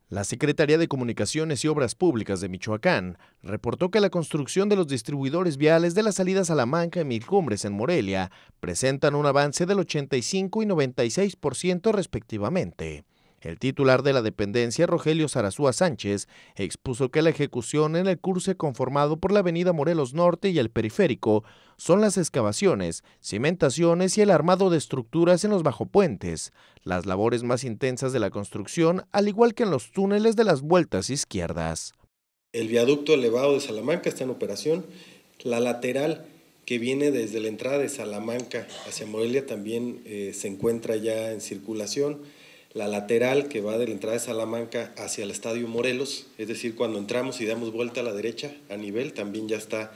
La Secretaría de Comunicaciones y Obras Públicas de Michoacán reportó que la construcción de los distribuidores viales de la salida Salamanca y Milcumbres en Morelia presentan un avance del 85 y 96% respectivamente. El titular de la dependencia, Rogelio Zarazúa Sánchez, expuso que la ejecución en el cruce conformado por la avenida Morelos Norte y el Periférico son las excavaciones, cimentaciones y el armado de estructuras en los bajopuentes, las labores más intensas de la construcción, al igual que en los túneles de las vueltas izquierdas. El viaducto elevado de Salamanca está en operación. La lateral que viene desde la entrada de Salamanca hacia Morelia también se encuentra ya en circulación. La lateral que va de la entrada de Salamanca hacia el Estadio Morelos, es decir, cuando entramos y damos vuelta a la derecha a nivel, también ya está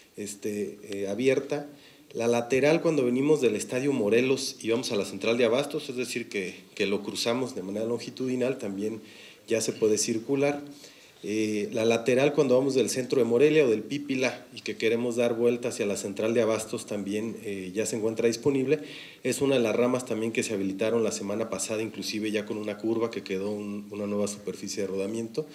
abierta. La lateral cuando venimos del Estadio Morelos y vamos a la central de Abastos, es decir, que lo cruzamos de manera longitudinal, también ya se puede circular. La lateral cuando vamos del centro de Morelia o del Pípila y que queremos dar vuelta hacia la central de Abastos también ya se encuentra disponible. Es una de las ramas también que se habilitaron la semana pasada, inclusive ya con una curva que quedó una nueva superficie de rodamiento.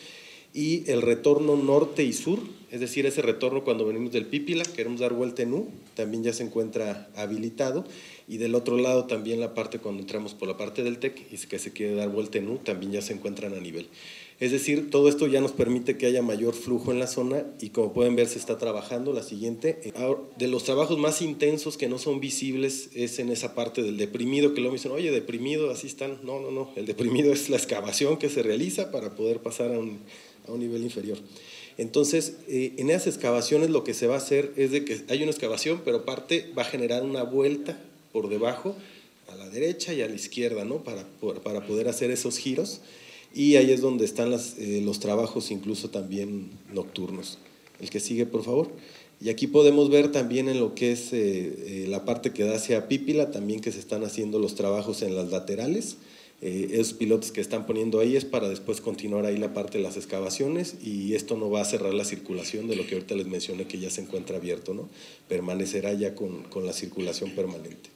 Y el retorno norte y sur, es decir, ese retorno cuando venimos del Pípila, queremos dar vuelta en U, también ya se encuentra habilitado. Y del otro lado también la parte cuando entramos por la parte del TEC y que se quiere dar vuelta en U, también ya se encuentran a nivel. Es decir, todo esto ya nos permite que haya mayor flujo en la zona y como pueden ver se está trabajando. La siguiente, de los trabajos más intensos que no son visibles es en esa parte del deprimido, que luego me dicen, oye, deprimido, así están. No, el deprimido es la excavación que se realiza para poder pasar a un nivel inferior. Entonces, en esas excavaciones lo que se va a hacer es de que hay una excavación, pero parte va a generar una vuelta por debajo, a la derecha y a la izquierda, ¿no? Para poder hacer esos giros. Y ahí es donde están los trabajos incluso también nocturnos. El que sigue, por favor. Y aquí podemos ver también en lo que es la parte que da hacia Pípila, también que se están haciendo los trabajos en las laterales. Esos pilotes que están poniendo ahí es para después continuar ahí la parte de las excavaciones y esto no va a cerrar la circulación de lo que ahorita les mencioné que ya se encuentra abierto, ¿no? Permanecerá ya con la circulación permanente.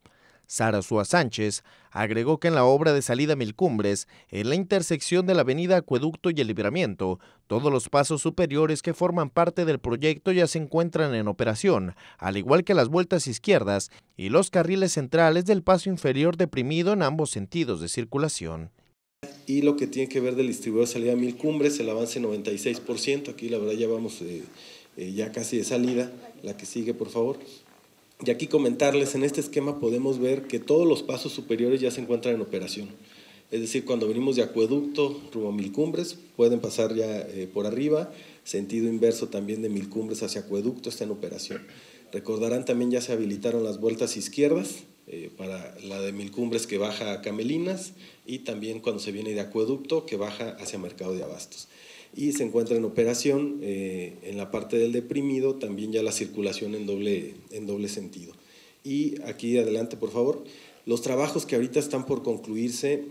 Zarazúa Sánchez agregó que en la obra de salida Milcumbres, en la intersección de la avenida Acueducto y el Libramiento, todos los pasos superiores que forman parte del proyecto ya se encuentran en operación, al igual que las vueltas izquierdas y los carriles centrales del paso inferior deprimido en ambos sentidos de circulación. Y lo que tiene que ver del distribuidor de salida Milcumbres, el avance 96%, aquí la verdad ya vamos ya casi de salida. La que sigue, por favor. Y aquí comentarles, en este esquema podemos ver que todos los pasos superiores ya se encuentran en operación. Es decir, cuando venimos de Acueducto rumbo a Milcumbres, pueden pasar ya por arriba, sentido inverso también de Milcumbres hacia Acueducto está en operación. Recordarán también ya se habilitaron las vueltas izquierdas, para la de Milcumbres que baja a Camelinas y también cuando se viene de Acueducto que baja hacia Mercado de Abastos. Y se encuentra en operación en la parte del deprimido también ya la circulación en doble sentido. Y aquí adelante, por favor. Los trabajos que ahorita están por concluirse,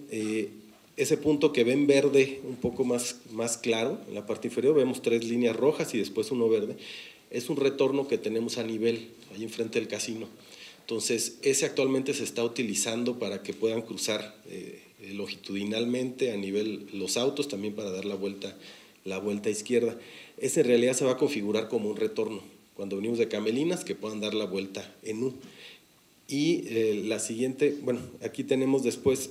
ese punto que ven verde un poco más claro, en la parte inferior vemos 3 líneas rojas y después uno verde, es un retorno que tenemos a nivel, ahí enfrente del casino. Entonces, ese actualmente se está utilizando para que puedan cruzar longitudinalmente a nivel los autos, también para dar la vuelta izquierda. Ese en realidad se va a configurar como un retorno. Cuando venimos de Camelinas, que puedan dar la vuelta en U. Y la siguiente, bueno, aquí tenemos después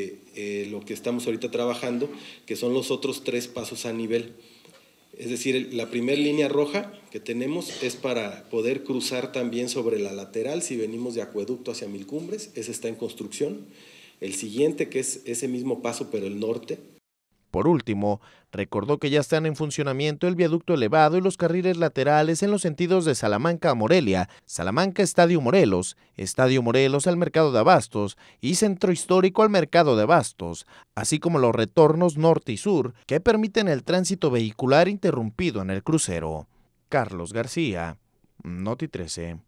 lo que estamos ahorita trabajando, que son los otros 3 pasos a nivel. Es decir, la primera línea roja que tenemos es para poder cruzar también sobre la lateral si venimos de Acueducto hacia Milcumbres, ese está en construcción. El siguiente, que es ese mismo paso pero el norte. Por último, recordó que ya están en funcionamiento el viaducto elevado y los carriles laterales en los sentidos de Salamanca a Morelia, Salamanca Estadio Morelos al Mercado de Abastos y Centro Histórico al Mercado de Abastos, así como los retornos norte y sur que permiten el tránsito vehicular interrumpido en el crucero. Carlos García, Noti 13.